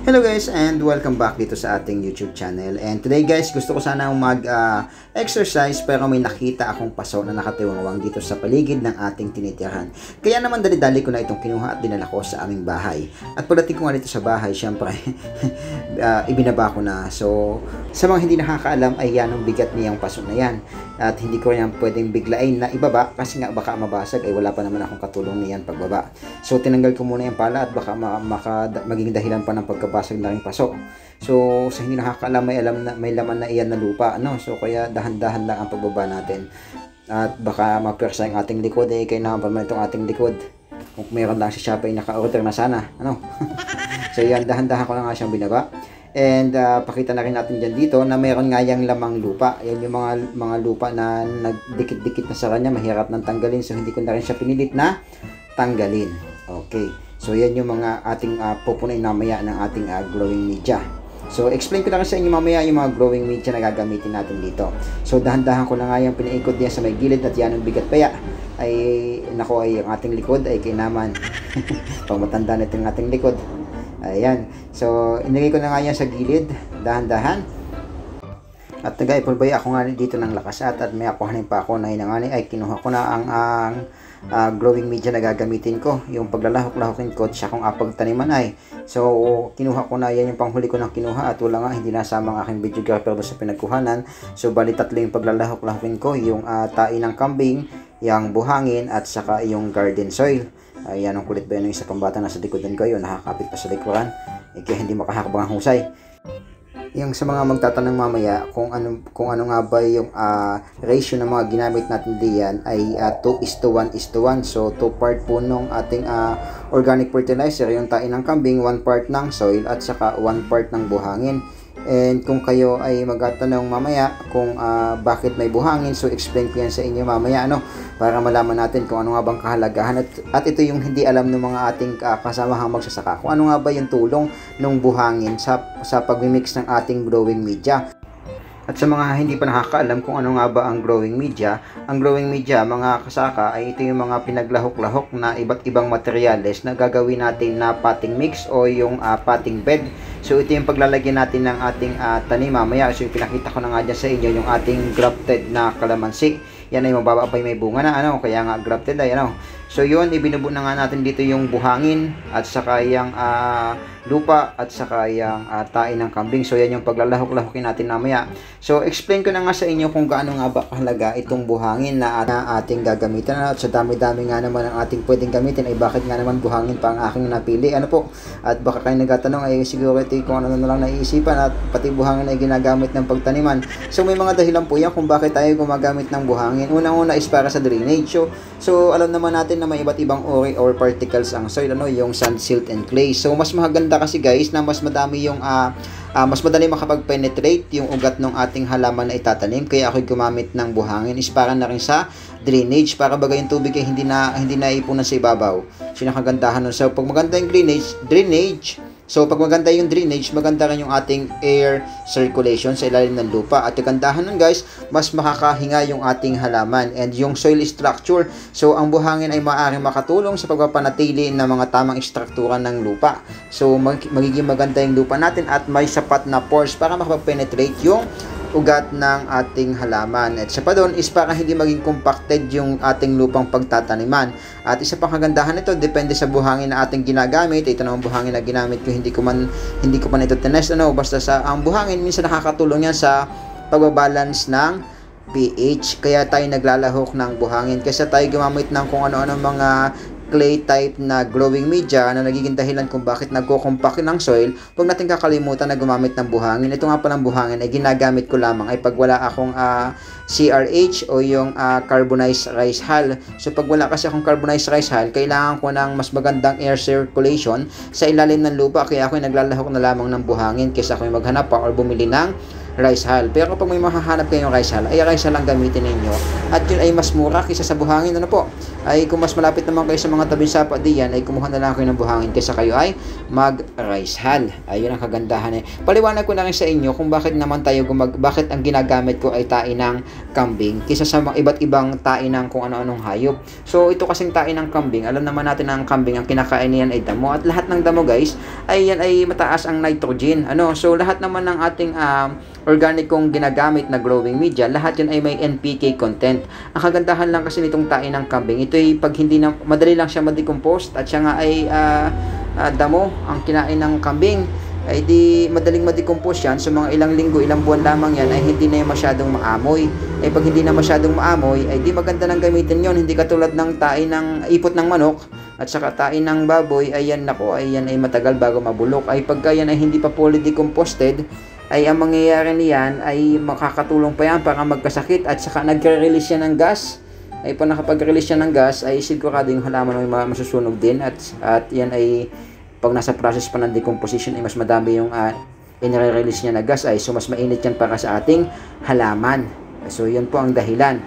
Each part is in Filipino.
Hello guys and welcome back dito sa ating YouTube channel. And today guys, gusto ko sana mag-exercise pero may nakita akong paso na nakatiwangwang dito sa paligid ng ating tinitirahan. Kaya naman dali-dali ko na itong kinuha at dinala ko sa aming bahay. At pagdating ko nga dito sa bahay, syempre ibinaba ko na. So sa mga hindi nakakaalam ay yan ang bigat niyang paso na yan. At hindi ko yan pwedeng biglain na ibaba kasi nga baka mabasag ay wala pa naman akong katulong niyan pagbaba. So tinanggal ko muna yung pala at baka maging dahilan pa ng pagkabasag na rin paso. So sa hindi nakakaalam may laman na iyan na lupa, ano? So kaya dahan-dahan lang ang pagbaba natin. At baka mapersa yung ating likod kaya naman pa man itong ating likod. Kung mayroon lang si Shopee naka-order na sana, ano? So yan, dahan-dahan ko na nga siyang binaba. And pakita na rin natin dyan dito na mayroon nga yung lamang lupa. Yan yung mga lupa na nagdikit-dikit na sa kanya, mahirap nang tanggalin. So hindi ko na rin siya pinilit na tanggalin. Okay. So yan yung mga ating pupunin mamaya ng ating growing media. So explain ko na rin sa inyo mamaya yung mga growing media na gagamitin natin dito. So dahan-dahan ko na nga yung pinaikot niya sa may gilid at yan ang bigat paya. Ay nako, ay ang ating likod ay kinaman. Pag matanda na itong ating likod. Ayan. So, inilagay ko na nga yan sa gilid. Dahan-dahan. At nag-ipulbay ako nga dito ng lakas at may akuhanin pa ako na hinangani ay kinuha ko na ang growing media na gagamitin ko. Yung paglalahok-lahokin ko at siya kung pagtaniman ay. So, kinuha ko na yan yung panghuli ko ng kinuha at wala nga, hindi nasama ang aking videographer sa pinagkuhanan. So, bali tatlo yung paglalahok-lahokin ko. Yung tae ng kambing, yung buhangin at saka yung garden soil. Ayan, ang kulit ba yun yung isa pang bata nasa likodan ko, yun nakakapit pa sa likuran kaya hindi makahakbang ang husay. Yung sa mga magtatanong mamaya kung ano nga ba yung ratio ng mga ginamit natin diyan ay 2:1:1. So 2 part po nung ating organic fertilizer, yung tain ng kambing, 1 part ng soil at saka 1 part ng buhangin. And kung kayo ay magtatanong mamaya kung bakit may buhangin, so explain ko yan sa inyo mamaya, ano, para malaman natin kung ano nga bang kahalagahan at ito yung hindi alam ng mga ating kasamahang magsasaka, kung ano nga ba yung tulong ng buhangin sa pagmimix ng ating growing media. At sa mga hindi pa nakakaalam kung ano nga ba ang growing media mga kasaka ay ito yung mga pinaglahok-lahok na iba't ibang materyales na gagawin natin na potting mix o yung potting bed. So ito yung paglalagyan natin ng ating tanim mamaya. So yung pinakita ko na nga dyan sa inyo yung ating grafted na kalamansi. Yan ay mababa pa may bunga na, ano, kaya nga grafted ay, ano. So yun, ibinubo na nga natin dito yung buhangin at saka yung lupa at saka yung tae ng kambing. So yan yung paglalahok-lahokin natin mamaya. So explain ko na nga sa inyo kung gaano nga ba kahalaga itong buhangin na ating gagamitin. At sa dami-dami nga naman ang ating pwedeng gamitin ay bakit nga naman buhangin pa ang aking napili, ano po. At baka kayo nagtatanong ay siguro ito kung ano na lang naiisipan at pati buhangin ay ginagamit ng pagtaniman. So may mga dahilan po yan kung bakit tayo gumagamit ng buhangin. Unang-una is para sa drainage. So alam naman natin na may iba't ibang uri or particles ang soil, ano, yung sand, silt, and clay. So mas maganda kasi guys na mas madami yung mas madali makapag-penetrate yung ugat ng ating halaman na itatanim. Kaya ako gumamit ng buhangin is para na rin sa drainage, para baga yung tubig ay hindi na ipunan sa ibabaw. So nakagandahan nun. So pag maganda yung drainage, so pag maganda yung drainage, maganda rin yung ating air circulation sa ilalim ng lupa. At kagandahan nun guys, mas makakahinga yung ating halaman. And yung soil structure, so ang buhangin ay maaaring makatulong sa pagpapanatili ng mga tamang struktura ng lupa. So magiging maganda yung lupa natin at may sapat na pores para makapag-penetrate yung ugat ng ating halaman. At isa pa doon is para hindi maging compacted yung ating lupang pagtataniman. At isa pang kagandahan nito, depende sa buhangin na ating ginagamit. Ito naman buhangin na ginamit ko, hindi ko man ito tinest, ano, basta sa ang buhangin minsan nakakatulong yan sa pagbabalance ng pH. Kaya tayo naglalahok ng buhangin kasi tayo gumamit ng kung ano-ano mga clay type na growing media na nagiging dahilan kung bakit nagko-compact ng soil. Huwag natin kakalimutan na gumamit ng buhangin. Ito nga palang buhangin ay ginagamit ko lamang ay pag wala akong CRH o yung carbonized rice hull. So pag wala kasi akong carbonized rice hull, kailangan ko ng mas magandang air circulation sa ilalim ng lupa, kaya ako naglalahok na lamang ng buhangin kaysa ako maghanap pa or bumili ng rice hull. Pero kapag may mahahanap kayong rice hull, ay rice hull ang gamitin ninyo. At yun ay mas mura kaysa sa buhangin. Ano po? Ay kung mas malapit naman kayo sa mga tabing sapa diyan, ay kumuha na lang kayo ng buhangin kaysa kayo ay mag rice hull. Ayun ang kagandahan eh. Paliwanag ko na rin sa inyo kung bakit naman tayo bakit ang ginagamit ko ay tae ng kambing kaysa sa mga iba't ibang tae ng kung ano-anong hayop. So ito kasing tae ng kambing, alam naman natin na ang kambing ang kinakain niyan ay damo, at lahat ng damo guys ay yan ay mataas ang nitrogen. So lahat naman ng ating organic kong ginagamit na growing media, lahat yan ay may NPK content. Ang kagandahan lang kasi nitong tae ng kambing, ito ay pag hindi na madali lang siya ma-decompose, at siya nga ay damo ang kinain ng kambing, ay di madaling ma-decompose yan. So mga ilang linggo, ilang buwan lamang yan ay hindi na masyadong maamoy. Ay pag hindi na masyadong maamoy, ay di maganda nang gamitin yon. Hindi katulad ng tae ng ipot ng manok at saka tae ng baboy, ayan nako, ayan ay matagal bago mabulok. Ay pagka yan ay hindi pa fully decomposted, ay ang mangyayari niyan ay makakatulong pa yan para magkasakit, at saka nagre-release yan ng gas. Ay pag nakapag-release yan ng gas, ay sigurado yung halaman may masusunog din, at yan ay pag nasa process pa ng decomposition ay mas madami yung inire-release niya na gas, ay so mas mainit yan para sa ating halaman. So yun po ang dahilan.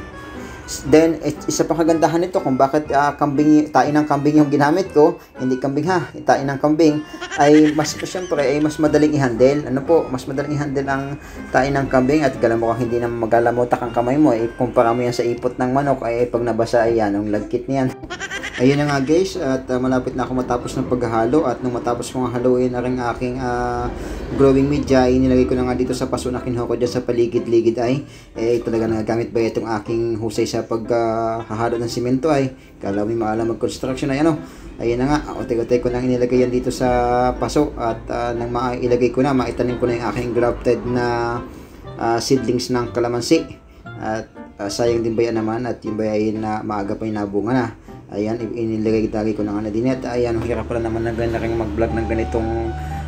Then isa pang kagandahan nito kung bakit tae ng kambing yung ginamit ko, hindi kambing tae ng kambing, ay mas syempre ay mas madaling i-handle. Mas madaling i-handle ang tae ng kambing, at galam mo hindi na magalamotak ang kamay mo, kumpara mo yan sa ipot ng manok, ay pag nabasa ay yan ang lagkit niyan. Ayun na nga guys, at malapit na ako matapos ng paghahalo, at nung matapos kong haluin na rin aking growing media, ay nilagay ko na nga dito sa paso na kinuha ko dyan sa paligid-ligid ay talaga nagagamit ba itong aking husay sa paghahalo ng simento ay kala may maalam mag-construction ay ayun na nga, utay-utay ko nang inilagay yan dito sa paso, at nang mailagay ko na, maitanim ko na yung aking grafted na seedlings ng kalamansi, at sayang din ba yan naman, at yung ba yan na maaga pa yung nabunga na. Ayan, inilagay ko na nga na din, at ayan, hirap pala naman na rin mag-vlog ng ganitong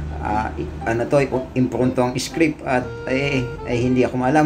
impromptu ang script, at ay hindi ako maalam.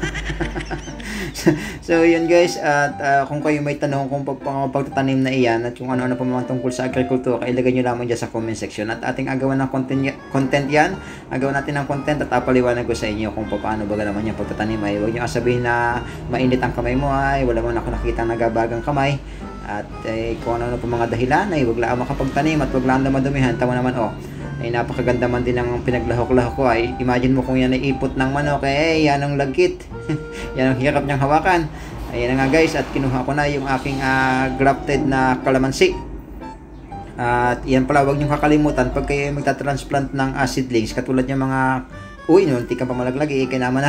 So yun guys, at kung kayo may tanong kung pagtatanim na iyan, at kung ano-ano pa mga tungkol sa agriculture, ilagay nyo lamang dyan sa comment section, at ating agawan ng content yan, agawan natin ng content, at paliwanag ko sa inyo kung paano ba naman yung pagtatanim. Ay huwag nyo sabihin na mainit ang kamay mo, ay wala mo na ako nakita nagabagang kamay, at kung ano pa mga dahilan, ay wag lang makapagtanim, at wag lang dumihan. Tama naman ay napakaganda man din ang pinaglahok-lahok ko. Ay imagine mo kung yan ay ipot ng manok, yan ang lagkit. Yan ang hirap niyang hawakan. Ayan na nga guys, at kinuha ko na yung aking grafted na kalamansi. At yan pala, huwag niyong kakalimutan pag kayo magta-transplant ng seedlings, katulad yung mga munti ka pa malaglag, kaya naman na.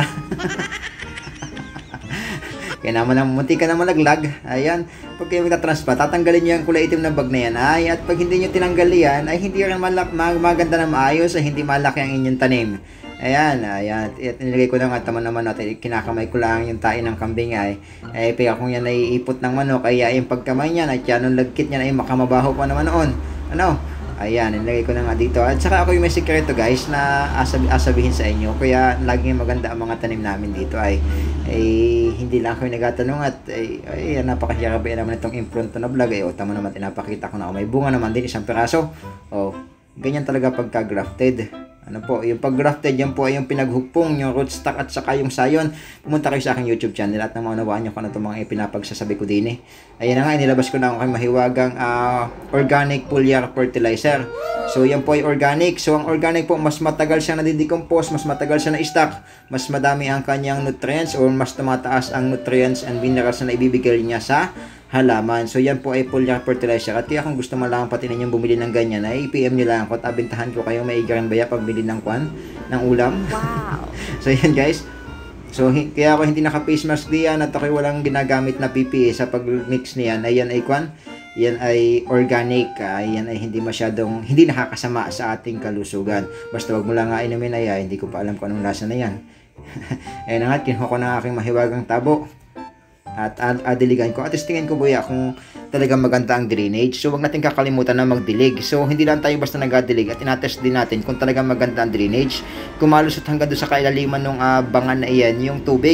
Kaya naman ang munti ka na malaglag. Ayan, pag kayo magta-transplant, tatanggalin niyo yung kulay itim na bag na yan. At pag hindi niyo tinanggal yan, ay hindi rin maganda na maayos, ay hindi malaki ang inyong tanim. Ayan. At nilagay ko na nga, tama naman natin, kinakamay ko lang yung tae ng kambing ay pag kung yan ay ipot ng manok, ay yung pagkamay niyan, at yan ang lagkit niyan ay makamabaho pa naman noon. Ayan, nilagay ko na nga dito. At saka ako yung may sekreto guys na asabihin sa inyo. Kaya laging maganda ang mga tanim namin dito ay hindi lang ako yung nagatanong, at napakahirap naman itong impromptu na vlog. Tama naman, tinapakita ko na may bunga naman din, isang piraso. Ganyan talaga pagka grafted. Yung pag-grafted, yan po ay yung pinaghugpong, yung rootstock at saka yung sayon. Pumunta kayo sa aking YouTube channel at nang maunawaan nyo kung ano itong mga pinapagsasabi ko din Ayan na nga, inilabas ko na ang mahiwagang organic foliar fertilizer. So yan po ay organic. So ang organic po, mas matagal siya nadidecompose, mas matagal siya na-stock, mas madami ang kanyang nutrients, or mas tumataas ang nutrients and minerals na ibibigay niya sa halaman. So yan po ay foliar fertilizer, at kaya kung gusto mo lang pati ninyong bumili ng ganyan, ay PM nyo lang ako at abintahan ko kayong maigaran baya pagbili ng ulam. Wow. So yan guys, so kaya ako hindi naka face mask diyan, at ako walang ginagamit na PPE sa pag-mix niyan. Ayan ay yan ay organic, yan ay hindi nakakasama sa ating kalusugan. Basta wag mo lang inumin, hindi ko pa alam kung anong lasa na yan. Ayan nga, kinuha ko na aking mahiwagang tabo at adiligan ko, at testingin ko buya kung talagang maganda ang drainage. So wag natin kakalimutan na magdilig. So hindi lang tayo basta nagadilig, at inatest din natin kung talagang maganda ang drainage. Kung malusot hanggang doon sa kailaliman ng bangan na iyan yung tubig,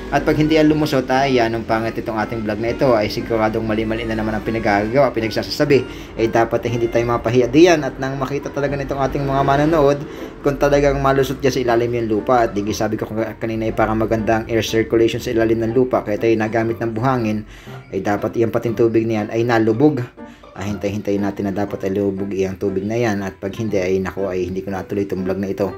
At pag hindi yan lumusot ay anong pangit itong ating vlog na ito ay siguradong mali-mali na naman ang pinagagawa, pinagsasasabi. Eh dapat hindi tayo mapahiya diyan at nang makita talaga nitong ating mga manonood kung talagang malusot dyan sa ilalim yung lupa. At di sabi ko kanina ay parang magandang air circulation sa ilalim ng lupa kaya tayo nagamit ng buhangin ay dapat iyang pating tubig niyan ay nalubog. Hintay-hintayin natin na dapat ay lubog iyang tubig na yan at pag hindi ay nako ay hindi ko natuloy itong vlog na ito.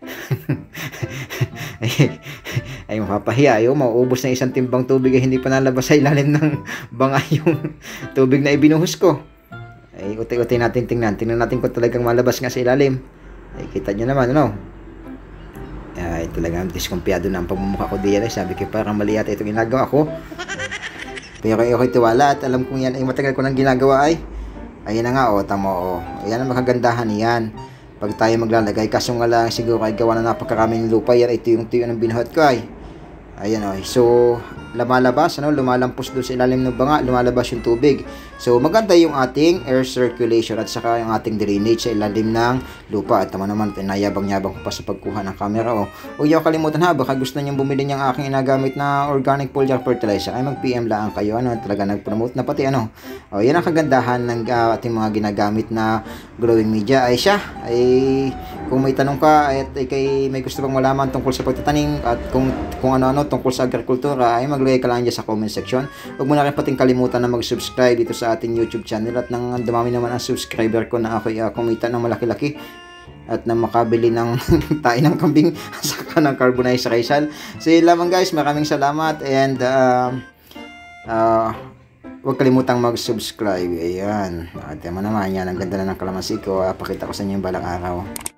ay mapapahiya, ayaw mauubos na isang timbang tubig ay hindi pa nalabas sa ilalim ng banga yung tubig na ibinuhos ko. Ay uti-uti natin tingnan natin kung talagang malabas nga sa ilalim. Ay kita nyo naman ano, ay talagang diskumpiyado na ang pamumukha ko diyan. Ay sabi ko parang mali yata itong ginagawa ko, pero ako'y tiwala at alam kong yan ay matagal ko nang ginagawa. Ay ayan na nga, tamo, ayan ang makagandahan yan pag tayo maglalagay. Kaso nga lang siguro ay gawa na napakaraming lupa yan. Ito yung tuyo ng binuhat ko ay ayan so lumalabas lumalampos doon sa ilalim ng banga, lumalabas yung tubig. So maganda yung ating air circulation at saka yung ating drainage sa ilalim ng lupa. At naman nayabang-yabang ko pa sa pagkuha ng camera. Huwag niyo kalimutan baka gusto niyo bumili ng aking inagamit na organic foliar fertilizer ay mag-PM lang kayo talaga nag-promote na pati yan ang kagandahan ng ating mga ginagamit na growing media. Ay siya ay kung may tanong ka at kay may gusto bang malaman tungkol sa pagtatanim at kung ano-ano tungkol sa agrikultura ay maglagay ka lang dyan sa comment section. Huwag mo na rin pating kalimutan na mag-subscribe dito sa ating YouTube channel at nang dumami naman ang subscriber ko na ako'y kumita ng malaki-laki at na makabili ng tayo ng kambing saka ng carbonized rizal. So yun lamang guys, maraming salamat and huwag kalimutang mag-subscribe. Ayan, naman yan, ang ganda na ng kalamansi ko. Pakita ko sa inyo yung balang araw.